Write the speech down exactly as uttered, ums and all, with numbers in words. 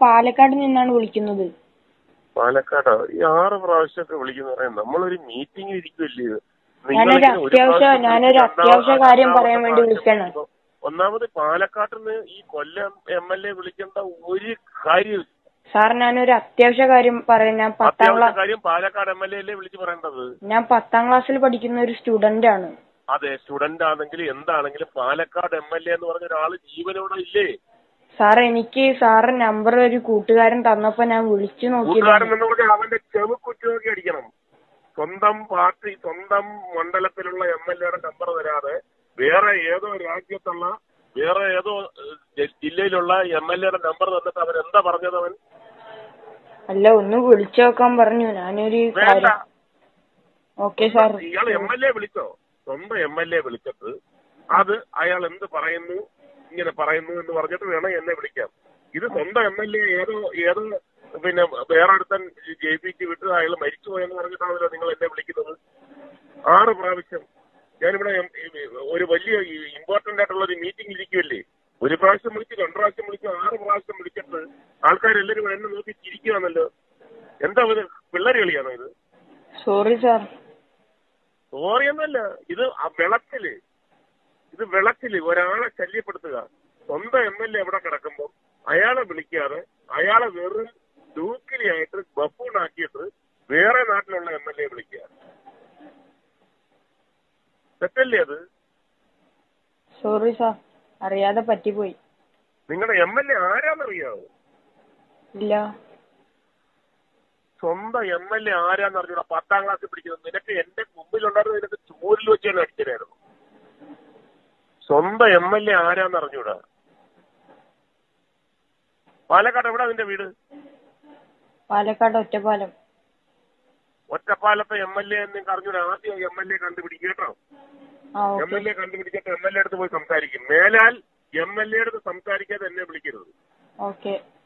പാലക്കാട് നിന്നാണ് വിളിക്കുന്നത്. പാലക്കാടോ? ഈ ആറ് പ്രാവശ്യമൊക്കെ വിളിക്കുന്ന പറയാം, നമ്മളൊരു മീറ്റിംഗ് ഇരിക്കുമല്ലേ. ഞാനൊരു അത്യാവശ്യ ഞാനൊരു അത്യാവശ്യ കാര്യം പറയാൻ വേണ്ടി വിളിക്കണം. ഒന്നാമത് പാലക്കാട്ടിൽ നിന്ന് ഈ കൊല്ലം എം എൽ എ വിളിക്കേണ്ട ഒരു കാര്യം. സാർ ഞാനൊരു അത്യാവശ്യ കാര്യം പറയാം. ഞാൻ പത്താം ക്ലാസ് കാര്യം പാലക്കാട് എം എൽ എ അല്ലേ വിളിച്ച് പറയേണ്ടത്? ഞാൻ പത്താം ക്ലാസ്സിൽ പഠിക്കുന്ന ഒരു സ്റ്റുഡന്റ് ആണ്. അതെ, സ്റ്റുഡന്റ് ആണെങ്കിലും എന്താണെങ്കിലും പാലക്കാട് എം എൽ എ എന്ന് പറഞ്ഞ ഒരാള് ജീവനോടെ ഇല്ലേ? സാർ എനിക്ക് സാറ് നമ്പർ ഒരു കൂട്ടുകാരൻ തന്നപ്പോ ഞാൻ വിളിച്ചു നോക്കിയതാണ്. അവന്റെ ചെവുക്കുറ്റി നോക്കി അടിക്കണം. സ്വന്തം പാർട്ടി സ്വന്തം മണ്ഡലത്തിലുള്ള എം എൽ എയുടെ നമ്പർ തരാതെ വേറെ ഏതോ രാജ്യത്തുള്ള വേറെ ഏതോ ജില്ലയിലുള്ള എം എൽ എയുടെ നമ്പർ തന്നിട്ട് അവൻ എന്താ പറഞ്ഞത്? അവൻ അല്ല ഒന്ന് വിളിച്ചു നോക്കാൻ പറഞ്ഞു. ഞാനൊരു ഓക്കെ സാർ. ഇയാൾ എം എൽ എ വിളിച്ചോ? സ്വന്തം എം എൽ എ വിളിച്ചിട്ട് അത് അയാൾ എന്ത് പറയുന്നു ഇങ്ങനെ പറയുന്നു എന്ന് പറഞ്ഞിട്ട് വേണം എന്നെ വിളിക്കാം. ഇത് സ്വന്തം എം എൽ എ ഏതോ ഏതോ പിന്നെ വേറെ അടുത്തൻ ജയിപ്പിച്ച് വിട്ട് അയാൾ മരിച്ചുപോയെന്ന് പറഞ്ഞിട്ടാണല്ലോ നിങ്ങൾ എന്നെ വിളിക്കുന്നത്. ആറ് പ്രാവശ്യം ഞാനിവിടെ ഒരു വലിയ ഇമ്പോർട്ടന്റ് ആയിട്ടുള്ള ഒരു മീറ്റിംഗ് ഇരിക്കുമല്ലേ. ഒരു പ്രാവശ്യം വിളിച്ച് രണ്ടു പ്രാവശ്യം വിളിച്ച് ആറ് പ്രാവശ്യം വിളിച്ചിട്ട് ആൾക്കാരെല്ലാരും എന്നെ നോക്കി ചിരിക്കുകയാണല്ലോ. എന്താ ഇത് പിള്ളേർ കളിയാണോ ഇത്? Sorry sir. സോറി എന്നല്ല, ഇത് വിളക്കില് ഇത് വിളക്കില് ഒരാളെ ശല്യപ്പെടുത്തുക. സ്വന്തം എം എൽ എ എവിടെ കിടക്കുമ്പോൾ അയാളെ വിളിക്കാതെ അയാളെ വെറും ഡൂക്കിലിയായിട്ട് ബഫൂണാക്കിയിട്ട് വേറെ നാട്ടിലുള്ള എം എൽ എ വിളിക്കുക. തെറ്റല്ലേ അത്? സോറി സാർ, അറിയാതെ പറ്റിപ്പോയി. നിങ്ങളുടെ എം എൽ എ ആരാന്നറിയാവോ? ഇല്ല. സ്വന്തം എം എൽ എ ആരാന്ന് അറിഞ്ഞൂടാ? പത്താം ക്ലാസ്സിൽ പിടിക്കുന്നത്. നിനക്ക് എന്റെ മുമ്പിലുണ്ടായിരുന്ന നിനക്ക് ചൂരിൽ വെച്ച് തന്നെ അടിച്ചതായിരുന്നു. സ്വന്തം എം എൽ എ ആരാന്ന് അറിഞ്ഞൂടാ? പാലക്കാട് എവിടാ നിന്റെ വീട്? പാലക്കാട് ഒറ്റപ്പാലം. ഒറ്റപ്പാലത്തെ എം എൽ എ നിങ്ങൾക്ക് അറിഞ്ഞൂടാ? ആദ്യം എം എൽ എ കണ്ടുപിടിക്കുക കേട്ടോ. എം എൽ എ കണ്ടുപിടിച്ചിട്ട് എം എൽ എ അടുത്ത് പോയി സംസാരിക്കും. മേലാൽ എം എൽ എ അടുത്ത് സംസാരിക്കാതെ എന്നെ വിളിക്കരുത്. ഓക്കെ.